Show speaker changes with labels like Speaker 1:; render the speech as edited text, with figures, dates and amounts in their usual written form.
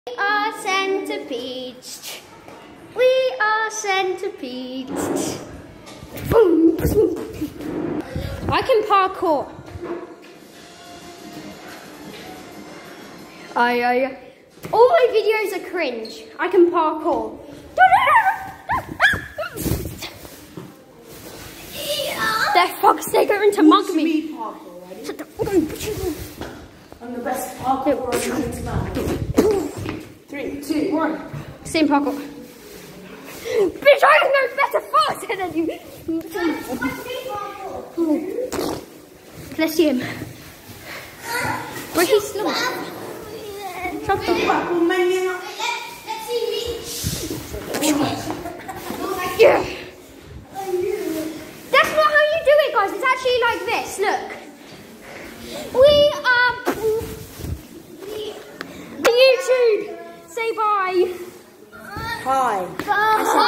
Speaker 1: We are centipedes. We are centipedes. I can parkour. All my videos are cringe. I can parkour. They're fox, they're going to mug me.
Speaker 2: I'm the best parkour on the internet. 3, 2, 1.
Speaker 1: Same parkour. Bitch, I know better faster than you. Let's see him. Where he's slow.
Speaker 2: Let's see
Speaker 1: Yeah. That's not how you do it, guys. It's actually like this. Look. We are YouTube. Say bye.
Speaker 2: Hi.
Speaker 1: Bye.